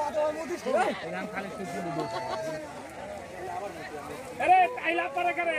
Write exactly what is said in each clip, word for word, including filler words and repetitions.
अरे टाइला पर करे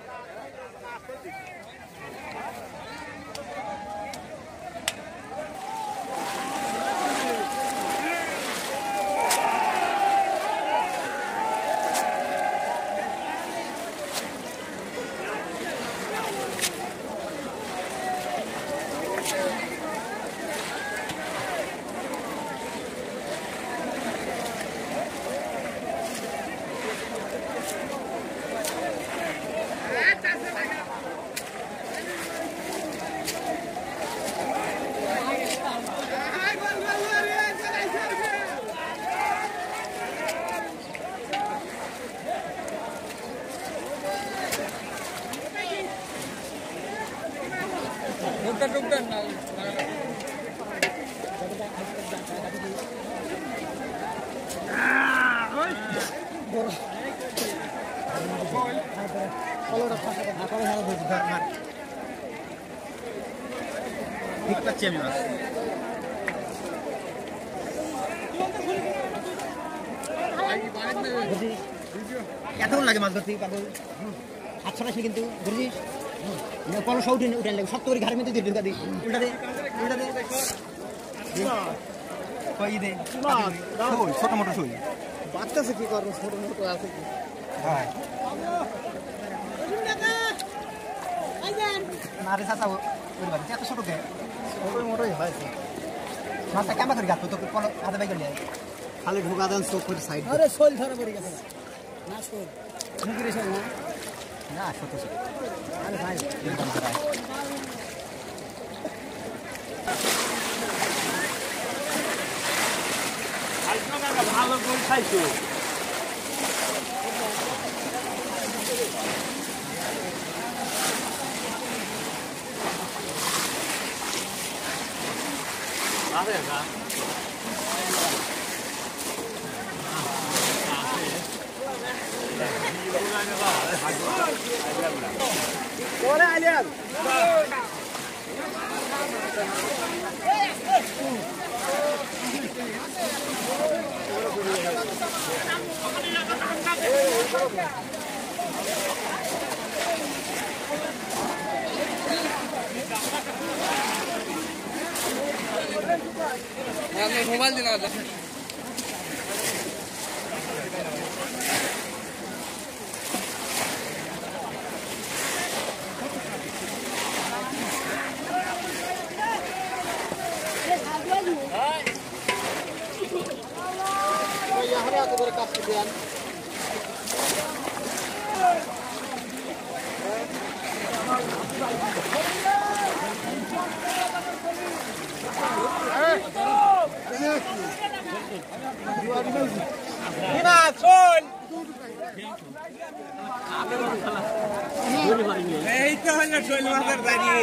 এতক্ষণ লাগে মাছ ধরতে হাত ছড়াইছিল কিন্তু বুঝিস পলসা উঠে উঠে লাগে শক্ত করে ঘাড়ের মধ্যে দিয়ে ঢুকা দিই উল্টা দে উল্টা দে কই দে ছোট মোটো শুই বাচ্চাছে কি করবো ছোট মোটো আছে কি হ্যাঁ মারে চাচা এত ছোট কে ছোট মোটোই হয়েছে মাছটা কেমন করে গাছ তো পল হাতে বাই করলে খালি ঢোকা দেন চোখ করে সাইড আরে শোল ধরে পড়ে গেছে না শোল মুগিরে শোল না না ছোট ছোট আরে ভাই একদম ধরায় আজকে না ভালো গোল খাইছো আরে না Hola, Alian. मैं मोबाइल दिला दो berkasih itu hanya soal masker tadi.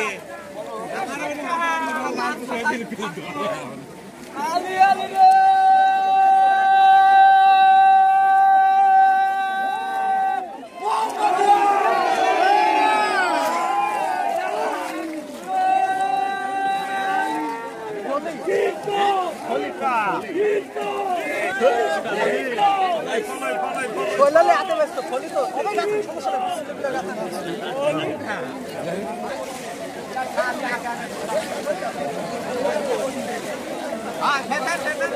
Ali ali Boleh ada besok, boleh tu. Apa yang kamu salah? Ah, betul betul.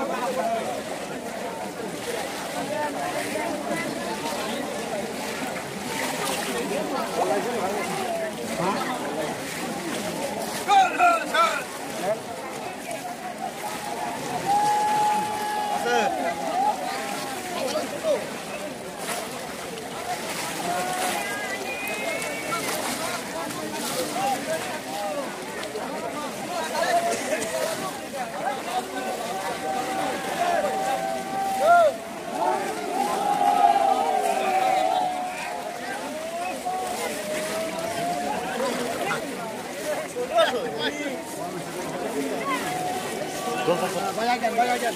Bayangkan, bayangkan.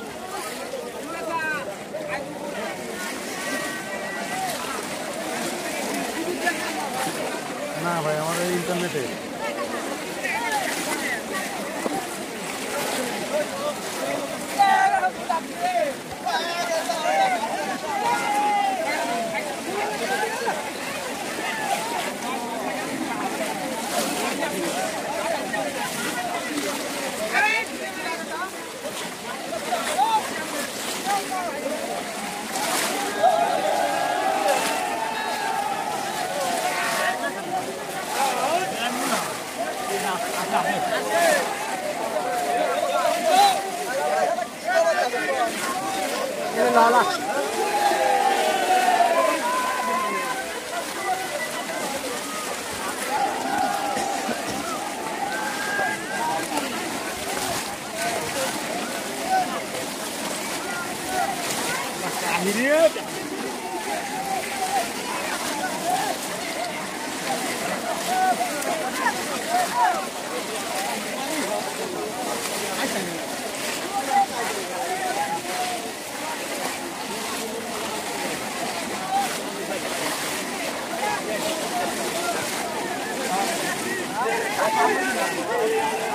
না ভাই আমাদের ইন্টারনেটে Lala. Akhirnya. Thank you.